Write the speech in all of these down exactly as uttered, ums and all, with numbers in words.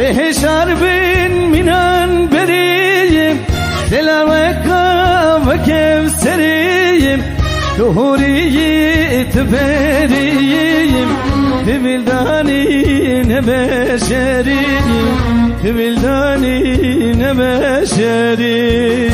شربين من بريم دلوكا وكوثريم دهوري تبريم تبلداني نبشري تبلداني نبشري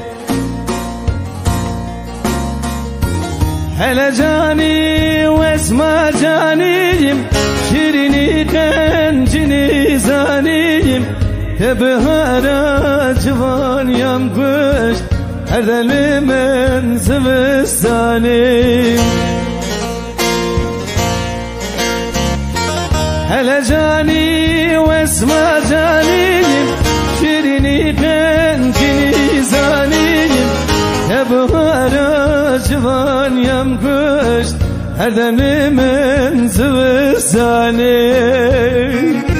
هلا جاني واسمع جانيم شيريني كنجني زانيم تبهارا جوان يمكش هذا من زمستاني هلا جاني واسمع جانيم شيريني كنجني زانيم تبهارا جوان يمكش هذا من زمستاني